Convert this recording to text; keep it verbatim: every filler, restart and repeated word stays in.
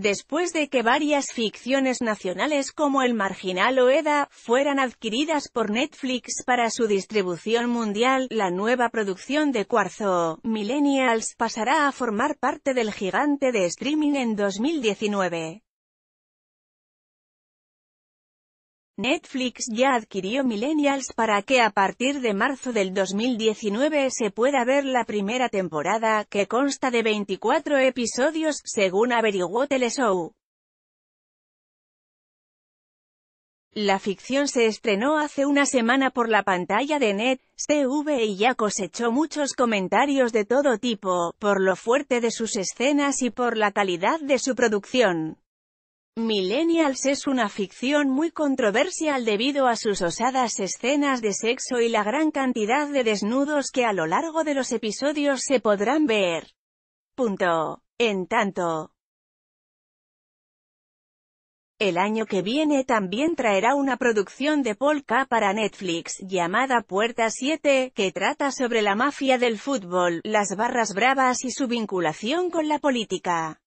después de que varias ficciones nacionales como El Marginal o Eda, fueran adquiridas por Netflix para su distribución mundial. La nueva producción de Cuarzo, Millennials, pasará a formar parte del gigante de streaming en dos mil diecinueve. Netflix ya adquirió Millennials para que a partir de marzo del dos mil diecinueve se pueda ver la primera temporada, que consta de veinticuatro episodios, según averiguó Teleshow. La ficción se estrenó hace una semana por la pantalla de Net T V y ya cosechó muchos comentarios de todo tipo, por lo fuerte de sus escenas y por la calidad de su producción. Millennials es una ficción muy controversial debido a sus osadas escenas de sexo y la gran cantidad de desnudos que a lo largo de los episodios se podrán ver. Punto. En tanto, el año que viene también traerá una producción de Polka para Netflix, llamada Puerta siete, que trata sobre la mafia del fútbol, las barras bravas y su vinculación con la política.